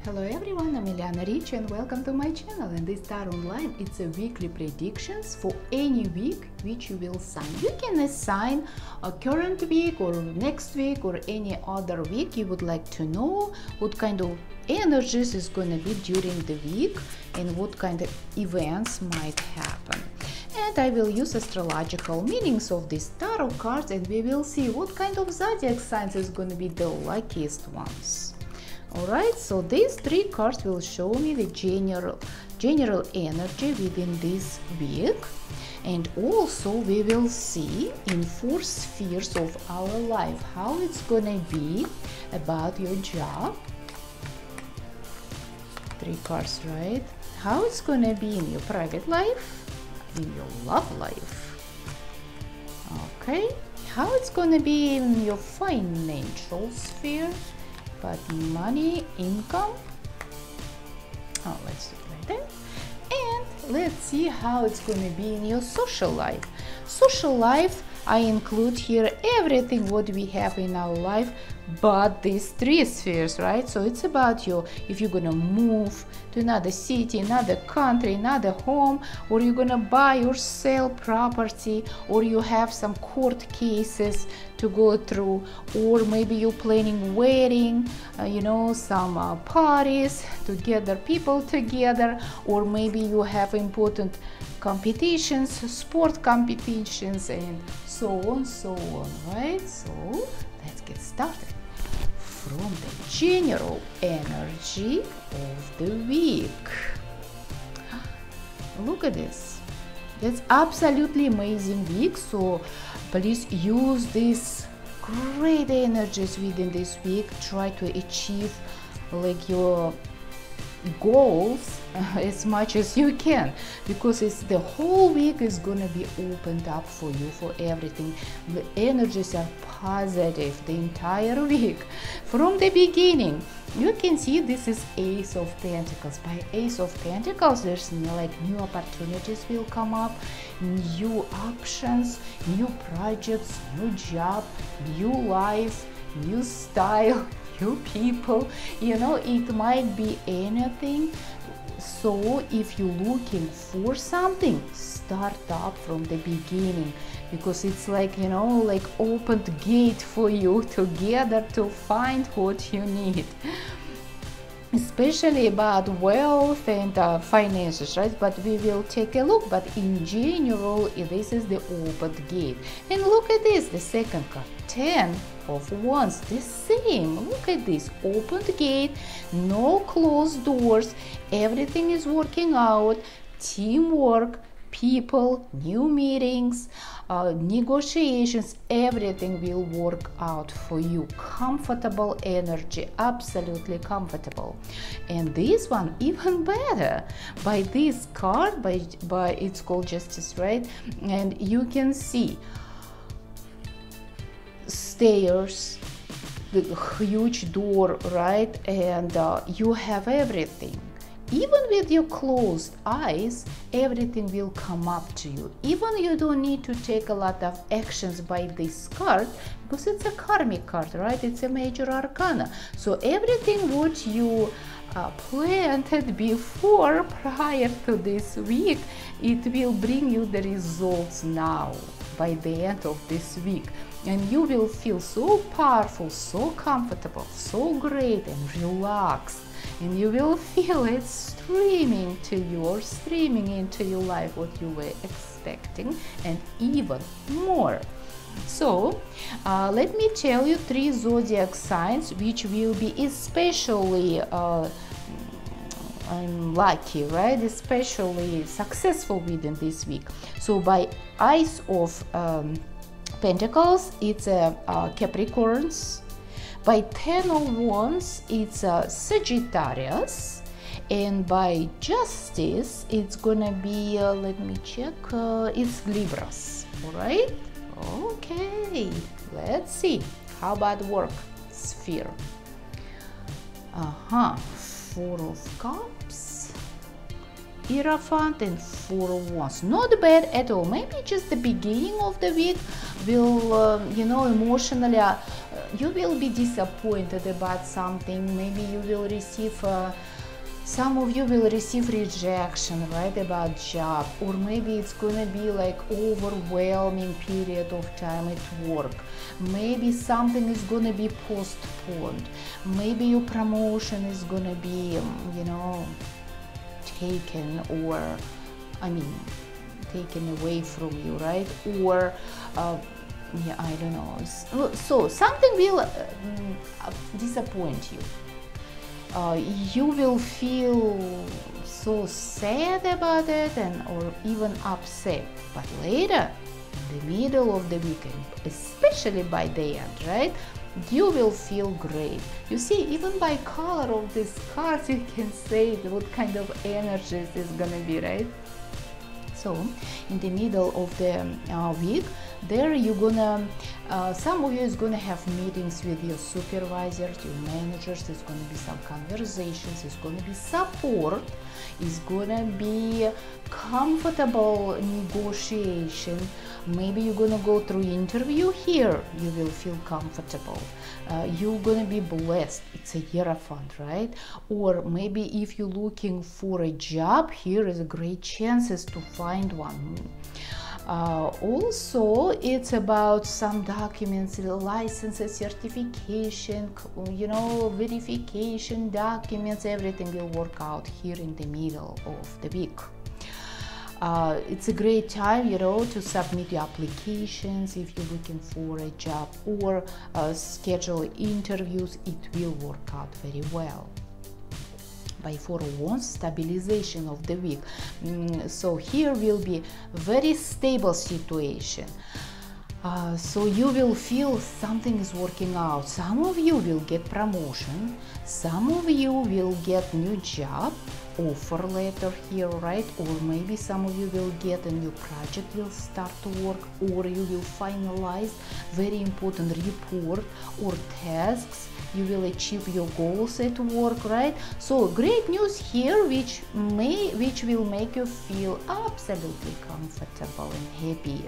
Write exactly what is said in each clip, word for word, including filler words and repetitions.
Hello everyone, I'm Eliana Rich and welcome to my channel. And this Star Online, it's a weekly predictions for any week which you will sign. You can assign a current week or next week or any other week you would like to know what kind of energies is going to be during the week and what kind of events might happen. And I will use astrological meanings of these tarot cards and we will see what kind of zodiac signs is going to be the luckiest ones. Alright, so these three cards will show me the general general energy within this week, and also we will see in four spheres of our life how it's gonna be about your job. Three cards, right? How it's gonna be in your private life, in your love life. Okay, how it's gonna be in your financial sphere. But money, income, oh, let's do it like that. And let's see how it's going to be in your social life. Social life, I include here everything what we have in our life, but these three spheres, right? So it's about you, if you're gonna move to another city, another country, another home, or you're gonna buy or sell property, or you have some court cases to go through, or maybe you're planning wedding, uh, you know, some uh, parties to gather people together, or maybe you have important competitions, sport competitions, and so on, so on, right? So let's get started. From the general energy of the week. Look at this. That's absolutely amazing week. So please use these great energies within this week. Try to achieve like your goals as much as you can, because it's the whole week is gonna be opened up for you for everything. The energies are positive the entire week from the beginning. You can see this is Ace of Pentacles. By Ace of Pentacles, there's like new opportunities will come up, new options, new projects, new job, new life, new style, new people, you know, it might be anything. So if you're looking for something, start up from the beginning, because it's like, you know, like opened gate for you together to find what you need, especially about wealth and uh, finances, right? But we will take a look. But in general, this is the open gate. And look at this, the second card, ten of Wands, the same. Look at this, opened gate, no closed doors, everything is working out, teamwork, people, new meetings, uh, negotiations, everything will work out for you. Comfortable energy, absolutely comfortable. And this one even better, by this card, by by it's called Justice, right? And you can see stairs, the huge door, right? And uh, you have everything. Even with your closed eyes, everything will come up to you. Even you don't need to take a lot of actions by this card, because it's a karmic card, right? It's a major arcana. So everything what you uh, planted before, prior to this week, it will bring you the results now by the end of this week. And you will feel so powerful, so comfortable, so great and relaxed. And you will feel it streaming to you or streaming into your life what you were expecting and even more. So uh, let me tell you three zodiac signs which will be especially uh, I'm lucky, right? Especially successful within this week. So by Ace of um, Pentacles, it's a uh, Capricorns. By Ten of Wands, it's a Sagittarius. And by Justice, it's gonna be, uh, let me check, uh, it's Libras. All right? Okay, let's see. How about work sphere? Uh-huh. Four of Cups, Hierophant, and Four of Wands. Not bad at all. Maybe just the beginning of the week will, uh, you know, emotionally uh, you will be disappointed about something. Maybe you will receive uh, some of you will receive rejection, right, about job, or maybe it's gonna be like overwhelming period of time at work. Maybe something is gonna be postponed. Maybe your promotion is gonna be, you know, taken, or I mean taken away from you, right? Or uh, yeah, I don't know. So something will uh, disappoint you. Uh, you will feel so sad about it, and or even upset. But later, in the middle of the weekend, especially by the end, right, you will feel great. You see, even by color of these cards, you can say what kind of energy is gonna be, right? So, in the middle of the uh, week, there you're gonna, uh, some of you is gonna have meetings with your supervisors, your managers. There's gonna be some conversations. It's gonna be support. It's gonna be comfortable negotiation. Maybe you're gonna go through interview here. You will feel comfortable. Uh, you're gonna be blessed. It's a hierophant, right? Or maybe if you're looking for a job, here is a great chances to find one. Uh, also, it's about some documents, licenses, certification, you know, verification documents. Everything will work out here in the middle of the week. Uh, it's a great time, you know, to submit your applications if you're looking for a job, or uh, schedule interviews. It will work out very well. By Four of Wands, stabilization of the week. Mm, so here will be very stable situation. Uh, so you will feel something is working out. Some of you will get promotion. Some of you will get new job, offer letter here, right? Or maybe some of you will get a new project will start to work, or you will finalize very important report or tasks. You will achieve your goals at work, right? So great news here, which may which will make you feel absolutely comfortable and happy.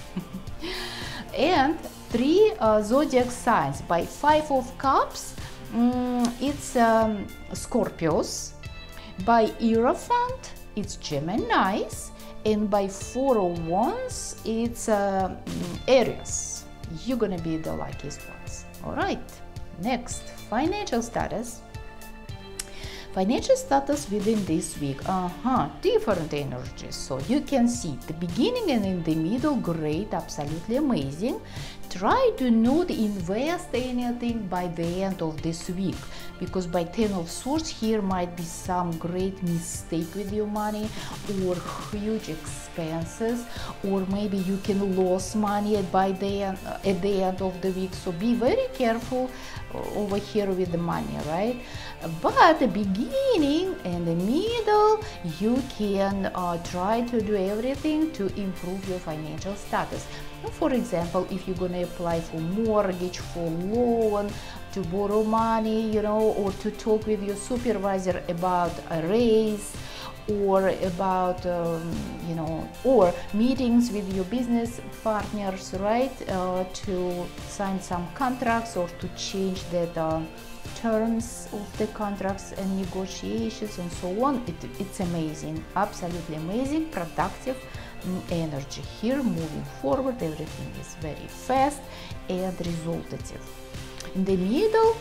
And three uh, zodiac signs. By Five of Cups, um, it's um, Scorpios. By Hierophant, it's Geminis. And by Four of Wands, it's uh, Aries. You're gonna be the luckiest ones. All right. Next, financial status. Financial status within this week. Uh-huh, different energies. So you can see the beginning and in the middle, great, absolutely amazing. Try to not invest anything by the end of this week, because by Ten of Swords here might be some great mistake with your money, or huge expenses, or maybe you can lose money by the end, at the end of the week. So be very careful over here with the money, right? But the beginning and the middle, you can uh, try to do everything to improve your financial status. For example, if you're going to apply for mortgage, for loan, to borrow money, you know, or to talk with your supervisor about a raise, or about, um, you know, or meetings with your business partners, right, uh, to sign some contracts or to change that uh, terms of the contracts and negotiations and so on. It, it's amazing, absolutely amazing, productive energy here. Moving forward, everything is very fast and resultative. In the middle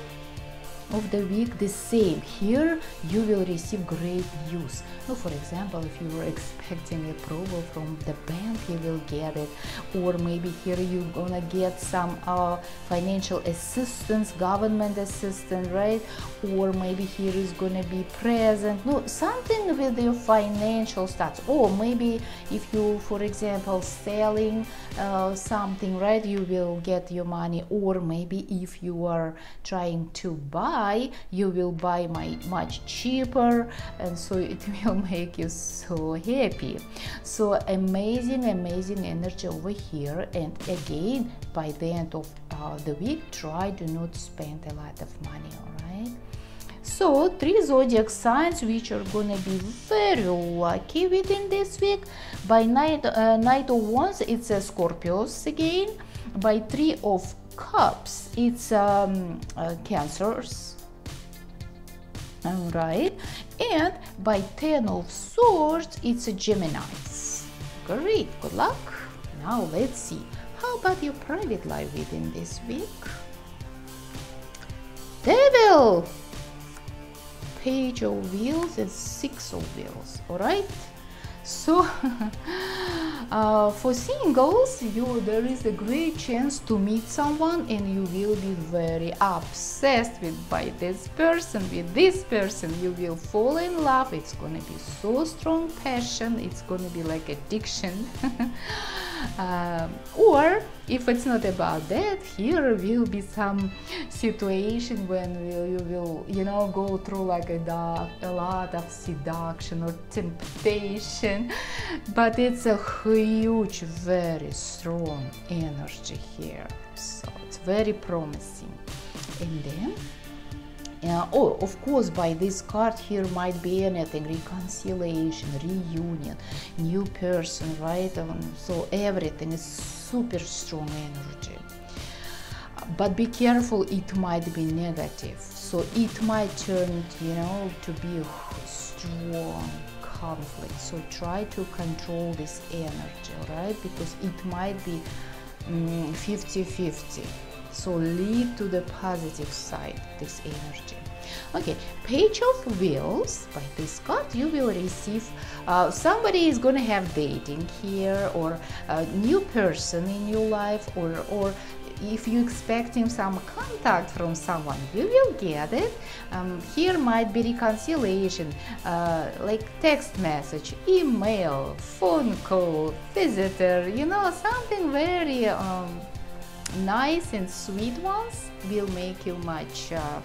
of the week, the same. Here you will receive great news. So for example, if you were expecting approval from the bank, you will get it. Or maybe here you're gonna get some uh, financial assistance, government assistance, right? Or maybe here is gonna be present, no, something with your financial status. Or maybe if you, for example, selling uh, something, right, you will get your money. Or maybe if you are trying to buy, you will buy my much cheaper, and so it will make you so happy. So amazing, amazing energy over here. And again, by the end of uh, the week, try to not spend a lot of money. All right. So three zodiac signs which are gonna be very lucky within this week. By night, uh, Knight of Wands, it's a Scorpios again. By Three of Cups, it's um, uh, Cancers. All right, and by Ten of Swords, it's a Geminis. Great, good luck. Now let's see, how about your private life within this week? Devil, Page of Wheels and Six of Wheels. All right, so uh, for singles, you there is a great chance to meet someone and you will be very obsessed with by this person with this person you will fall in love. It's gonna be so strong passion, it's gonna be like addiction. Um, or if it's not about that, here will be some situation when you will, you know, go through like a, dark, a lot of seduction or temptation, but it's a huge, very strong energy here, so it's very promising. And then Uh, oh, of course, by this card here might be anything, reconciliation, reunion, new person, right? Um, so everything is super strong energy. But be careful, it might be negative. So it might turn, you know, to be a strong conflict. So try to control this energy, right? Because it might be fifty fifty. So lead to the positive side, this energy. Okay, Page of Wheels, by this card you will receive, uh, somebody is going to have dating here, or a new person in your life, or, or if you're expecting some contact from someone, you will get it. Um, here might be reconciliation, uh, like text message, email, phone call, visitor, you know, something very um, nice and sweet ones will make you much uh,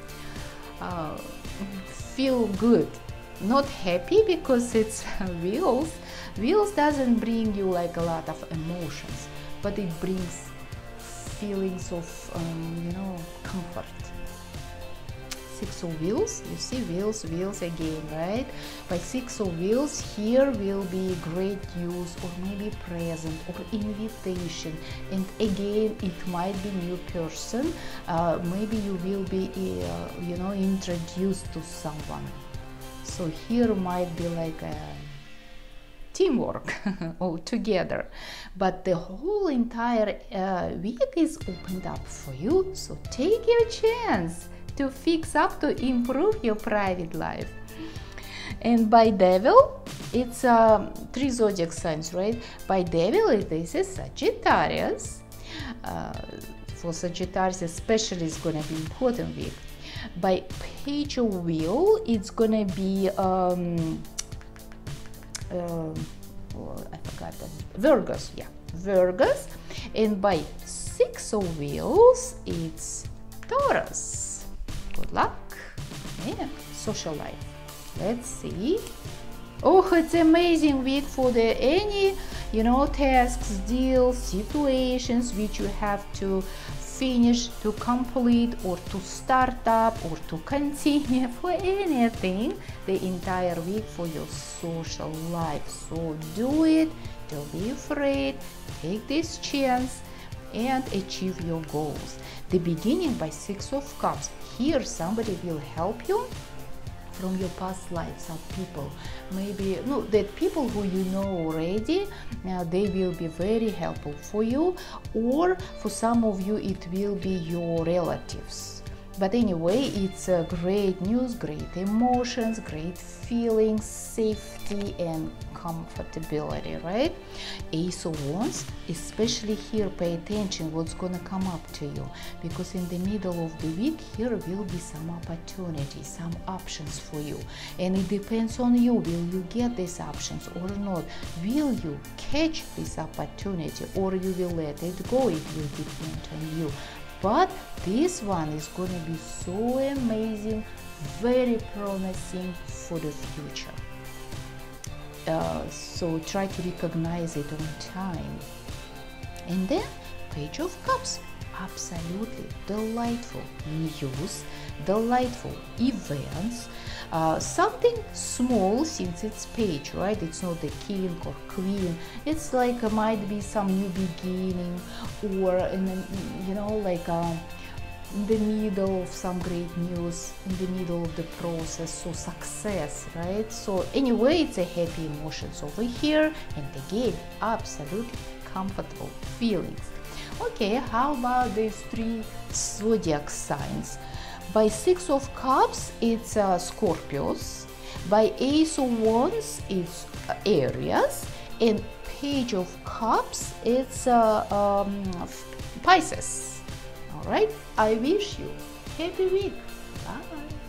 uh, feel good. Not happy because it's wheels. Wheels doesn't bring you like a lot of emotions, but it brings feelings of um, you know, comfort. Six of Wheels, you see wheels, wheels again, right? By Six of Wheels, here will be great news, or maybe present, or invitation, and again it might be new person. Uh, maybe you will be uh, you know, introduced to someone. So here might be like a teamwork all together, but the whole entire uh, week is opened up for you. So take your chance to fix up, to improve your private life. And by Devil, it's um, three zodiac signs, right? By Devil, it is a Sagittarius. Uh, for Sagittarius especially, it's gonna be important week. By Page of Wheel, it's gonna be um, uh, oh, I forgot that, Virgos, yeah, Virgos. And by Six of Wheels, it's Taurus. Good luck. And social life, let's see. Oh, it's amazing week for the any, you know, tasks, deals, situations which you have to finish, to complete, or to start up, or to continue, for anything the entire week for your social life. So do it, don't be afraid, take this chance and achieve your goals. The beginning by Six of Cups, here somebody will help you from your past life. Some people, maybe no, that people who you know already, uh, they will be very helpful for you, or for some of you it will be your relatives. But anyway, it's a great news, great emotions, great feelings, safety and comfortability, right? Ace of Wands, especially here, pay attention what's gonna come up to you, because in the middle of the week here will be some opportunities, some options for you, and it depends on you. Will you get these options or not? Will you catch this opportunity, or you will let it go? It will depend on you. But this one is going to be so amazing, very promising for the future. Uh, so try to recognize it on time. And then Page of Cups, absolutely delightful news, delightful events, uh, something small, since it's page, right? It's not the king or queen. It's like uh, might be some new beginning, or in the, you know, like um, in the middle of some great news, in the middle of the process, so success, right? So anyway, it's a happy emotions over here, and again, absolutely comfortable feelings. Okay, how about these three zodiac signs? By Six of Cups, it's uh, Scorpios. By Ace of Wands, it's uh, Aries. And Page of Cups, it's uh, um, Pisces. All right, I wish you happy week. Bye.